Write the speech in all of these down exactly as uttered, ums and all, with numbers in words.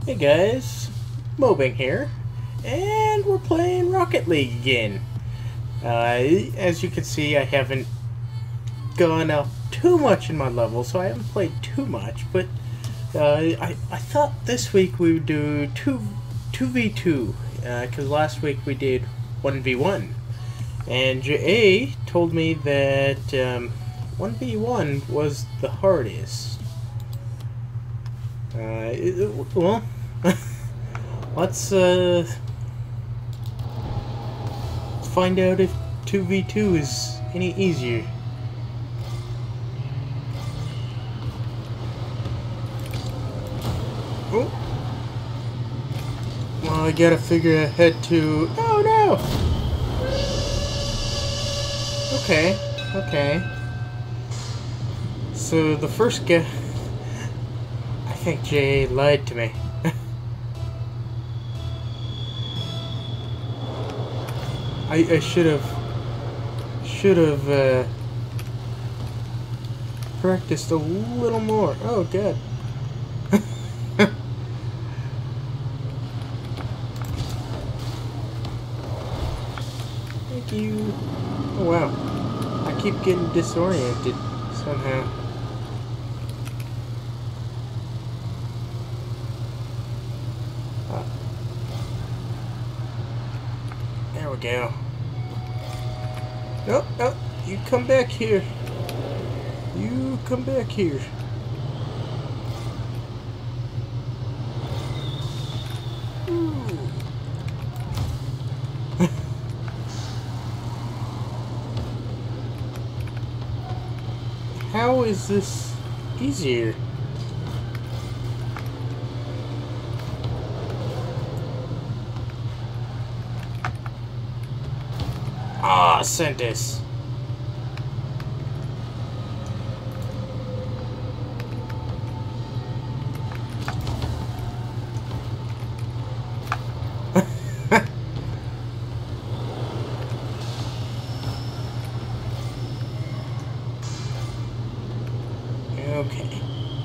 Hey guys, Mobinng here, and we're playing Rocket League again. Uh, as you can see, I haven't gone up too much in my level, so I haven't played too much, but uh, I, I thought this week we would do two, 2v2, because uh, last week we did one v one, and J A told me that um, one v one was the hardest. Uh, it, well, let's uh, find out if two v two is any easier. Oh, well, I gotta figure ahead to. Oh no! Okay, okay. So the first guy. I think J A lied to me. I I should have should have uh, practiced a little more. Oh god. Thank you. Oh wow. I keep getting disoriented somehow. There we go. No, no, you come back here. You come back here. How is this easier? Ah, Sentis. Okay.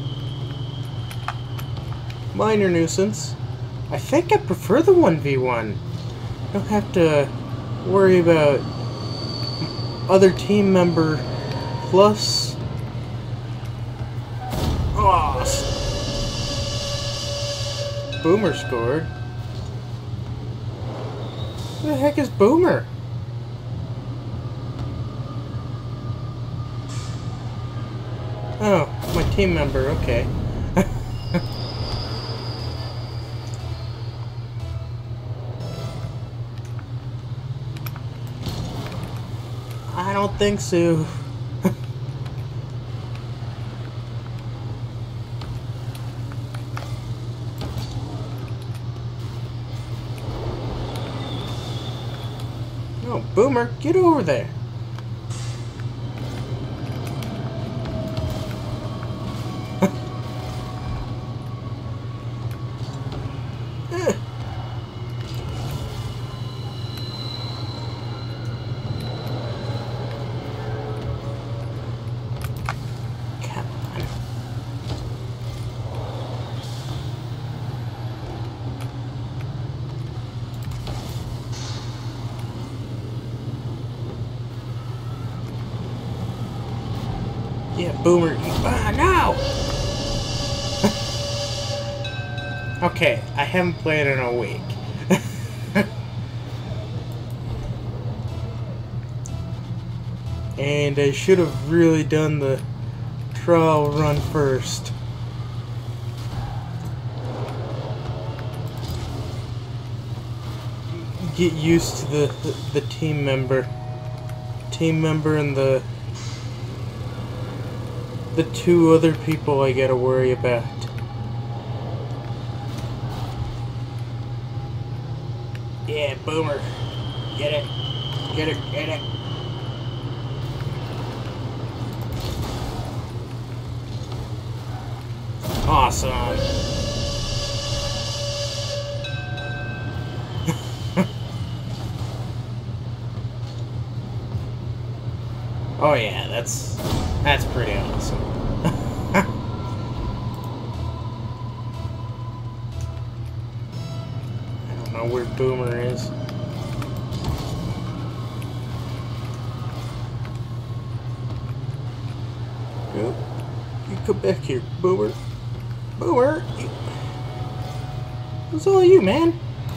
Minor nuisance. I think I prefer the one v one. Don't have to worry about other team member plus. Oh, Boomer scored. Who the heck is Boomer? Oh, my team member, okay. I don't think so. Oh, Boomer, get over there. Yeah, Boomer. Ah, no! Okay, I haven't played in a week. And I should have really done the trial run first. Get used to the, the, the team member. Team member and the the two other people I gotta worry about. Yeah, Boomer. Get it. Get it. Get it. Awesome. Oh yeah, that's that's pretty awesome. know where Boomer is. Go. You come back here, Boomer. Boomer! You... What's all you, man?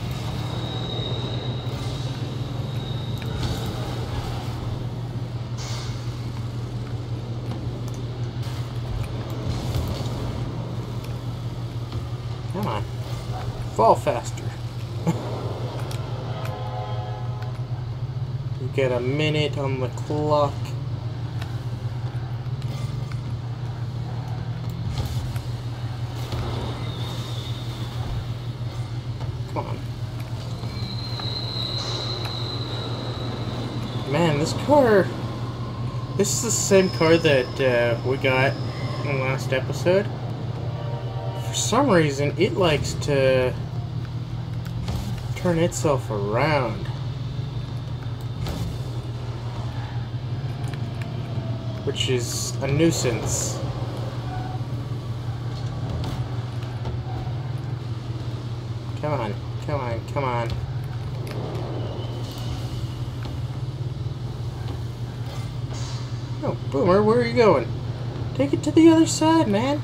Come on. Fall faster. We got a minute on the clock. Come on. Man, this car... This is the same car that uh, we got in the last episode. For some reason, it likes to turn itself around. Which is a nuisance. Come on, come on, come on. Oh, Boomer, where are you going? Take it to the other side, man.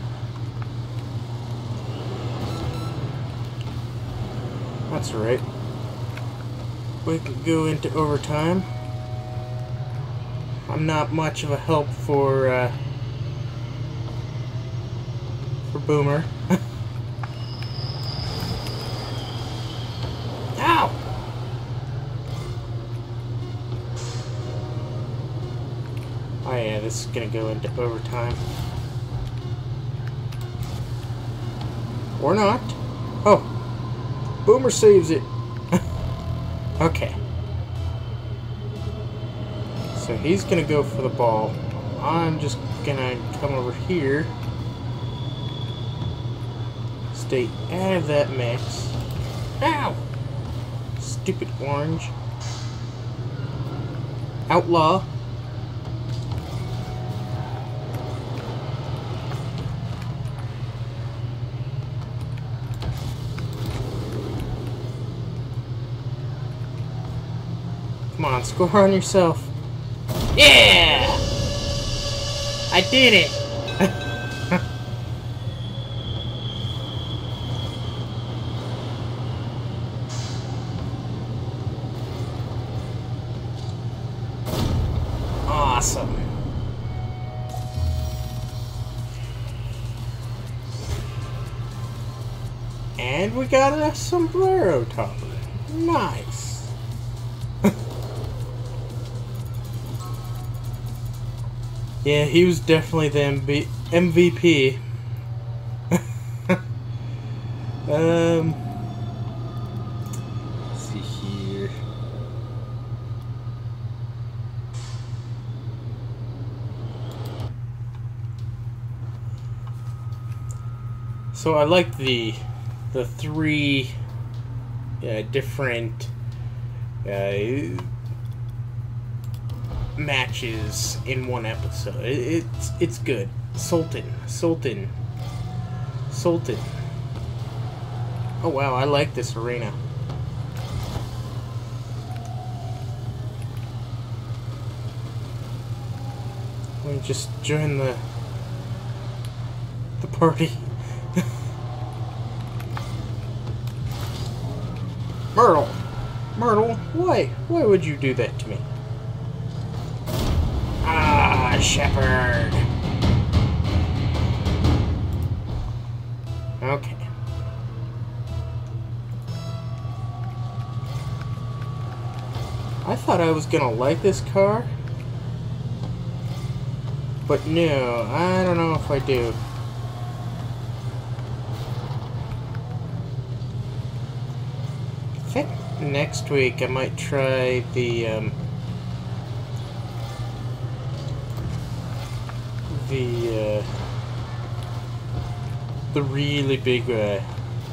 That's right. We can go into overtime. I'm not much of a help for, uh, for Boomer. Ow! Oh yeah, this is gonna go into overtime. Or not. Oh! Boomer saves it. Okay. So he's gonna go for the ball. I'm just gonna come over here. Stay out of that mix. Ow! Stupid orange. Outlaw. Come on, score on yourself. Yeah! I did it! Awesome. And we got a sombrero topper. Nice. Yeah, he was definitely the M V P. um, let's see here. So I like the the three uh, different uh, matches in one episode. It, it's it's good. Sultan, Sultan, Sultan. Oh wow, I like this arena. Let me just join the the party. Myrtle, Myrtle, why why would you do that to me? Ah, Shepherd. Okay. I thought I was gonna like this car, but no, I don't know if I do. I think next week I might try the um, the uh, the really big uh,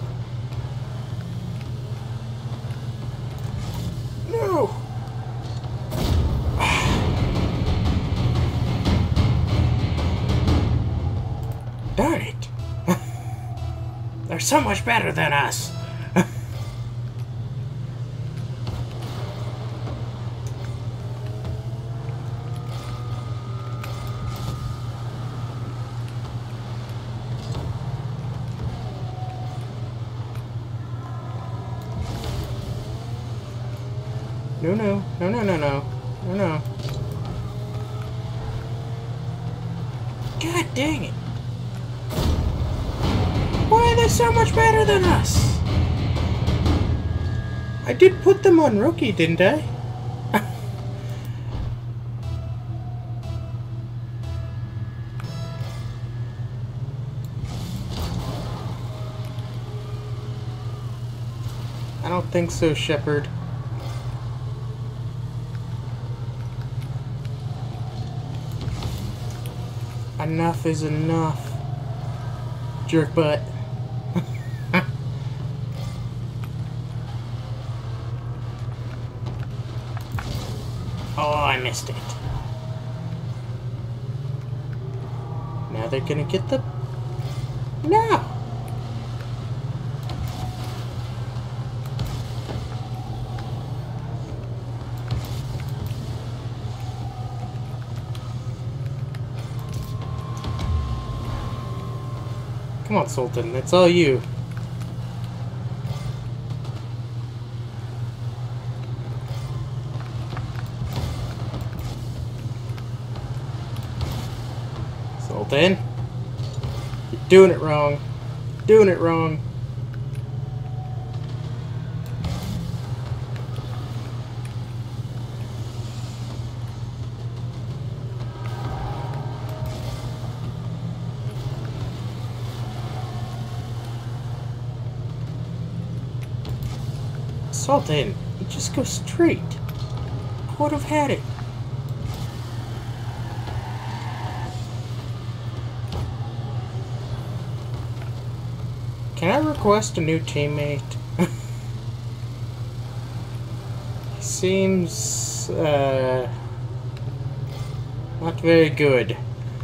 no. Darn it. They're so much better than us. No, no. No, no, no, no. No, no. God dang it. Why are they so much better than us? I did put them on rookie, didn't I? I don't think so, Shepard. Enough is enough. Jerk butt. Oh, I missed it. Now they're gonna get the... No! Come on, Sultan. It's all you. Sultan. You're doing it wrong. Doing it wrong. Sultan, you just go straight. I would have had it. Can I request a new teammate? He seems uh, not very good.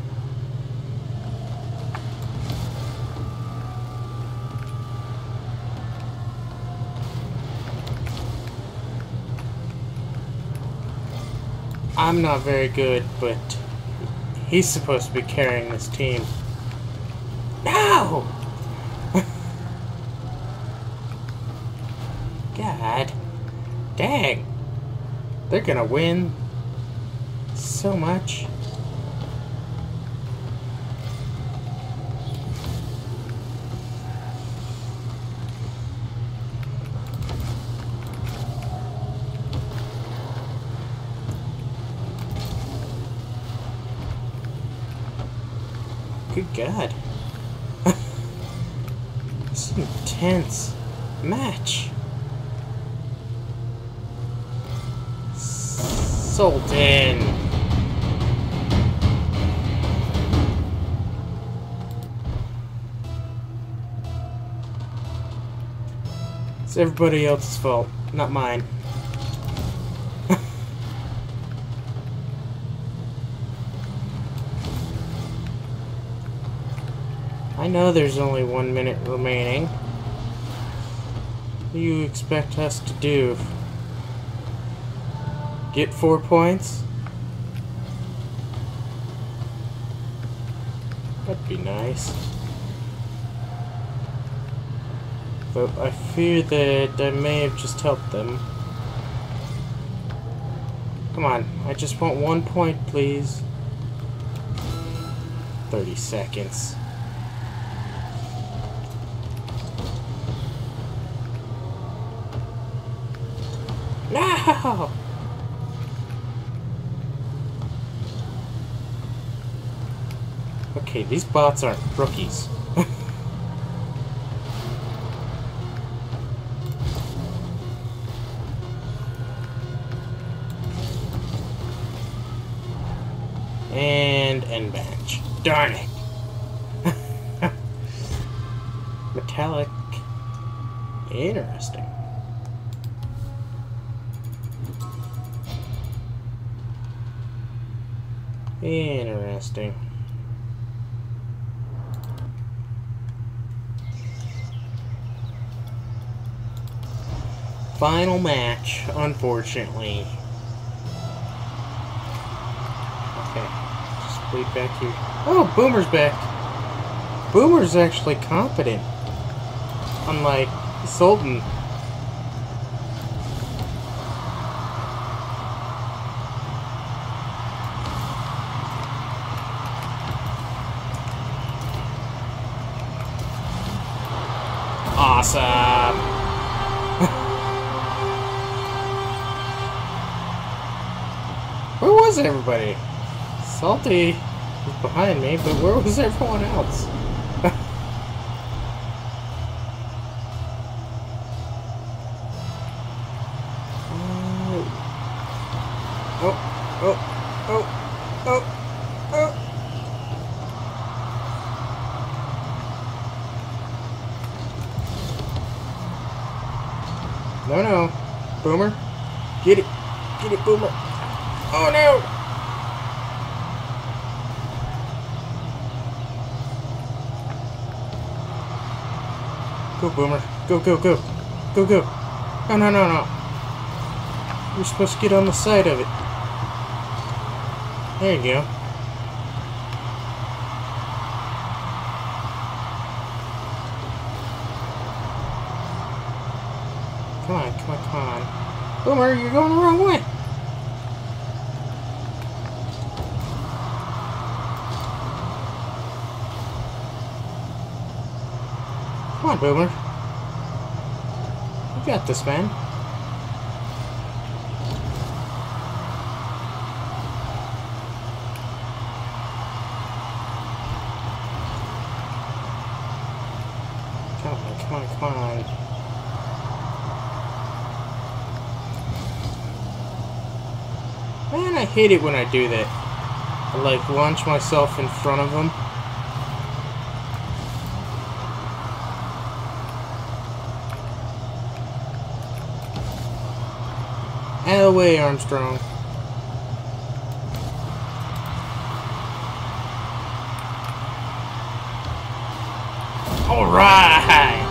I'm not very good, but he's supposed to be carrying this team. No! God dang. They're gonna win so much. Good God. This is an intense match. Sultan. It's everybody else's fault, not mine. I know there's only one minute remaining. What do you expect us to do? Get four points? That'd be nice. But I fear that I may have just helped them. Come on, I just want one point, please. thirty seconds. No! Okay, these bots aren't rookies. And end match. Darn it! Metallic. Interesting. Interesting. Final match, unfortunately. Okay, just wait back here. Oh, Boomer's back. Boomer's actually competent. Unlike Sultan. Awesome! Where was everybody? Salty was behind me, but where was everyone else? Oh, oh, oh, oh, oh. No, no. Boomer. Get it. Get it, Boomer. Oh, no. Go, Boomer. Go, go, go. Go, go. No, no, no, no. You're supposed to get on the side of it. There you go. Come on, come on, come on. Boomer, you're going the wrong way. Come on, Boomer. You got this, man. Come on, come on, come on. Man, I hate it when I do that. I, like, launch myself in front of them. Out of the way, Armstrong. Alright!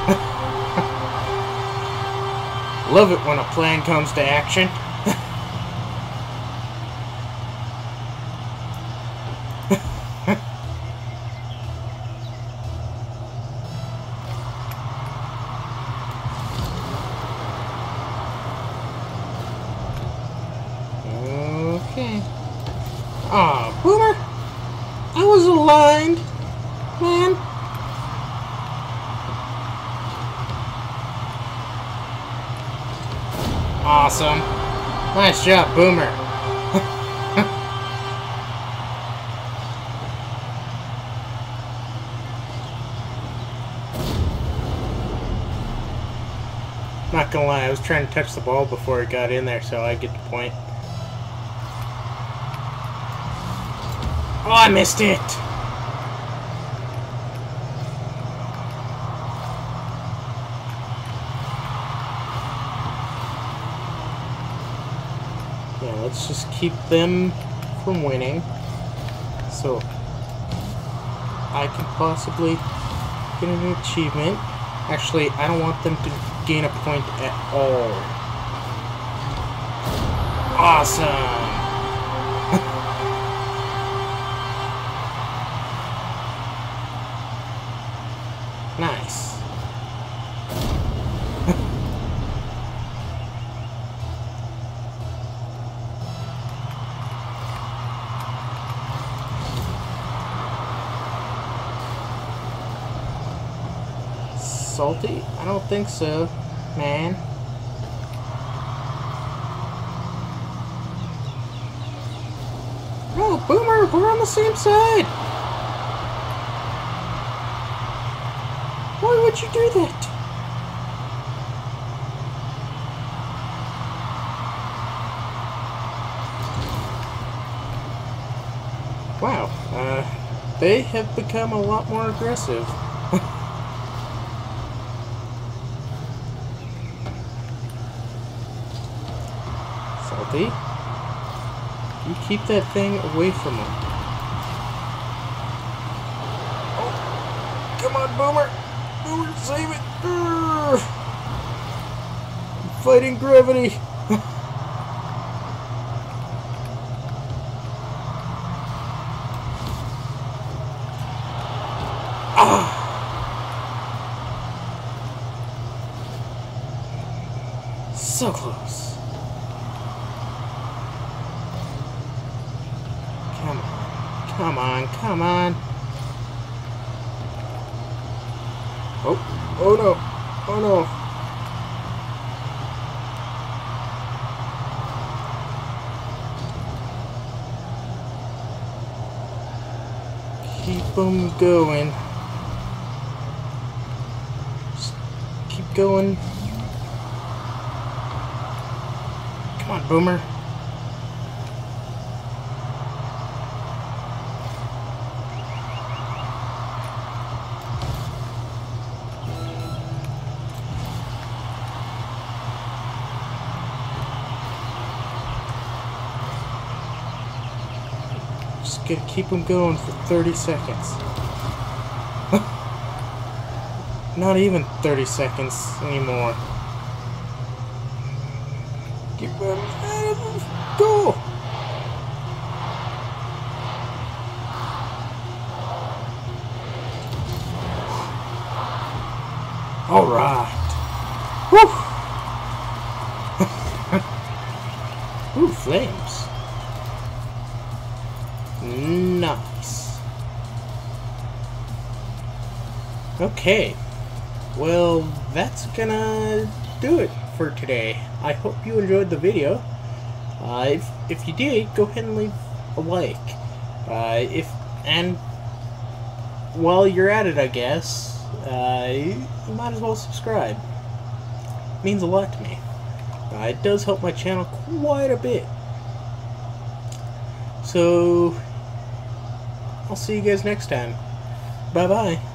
Love it when a plan comes to action. Okay. Aw, Boomer! I was aligned, man. Awesome. Nice job, Boomer. Not gonna lie, I was trying to touch the ball before it got in there, so I get the point. Oh, I missed it! Yeah, let's just keep them from winning. So, I can possibly get an achievement. Actually, I don't want them to gain a point at all. Awesome! Nice. Salty? I don't think so, man. No, Boomer, we're on the same side. Why would you do that? Wow, uh, they have become a lot more aggressive. Salty, you keep that thing away from them. Oh, come on, Boomer! Boomer, save it! Urgh. I'm fighting gravity! Ah! So close. Come on, come on, come on. Oh, oh no. Oh no. Keep them going. Just keep going. Come on, Boomer. Just gotta keep them going for thirty seconds. Not even thirty seconds anymore. Keep them. Go! Alright. Woo! Ooh, flames. Nice. Okay. Well, that's gonna do it for today. I hope you enjoyed the video. Uh, if, if you did, go ahead and leave a like. Uh, if and while you're at it, I guess, uh, you might as well subscribe. It means a lot to me. Uh, it does help my channel quite a bit. So, I'll see you guys next time. Bye-bye.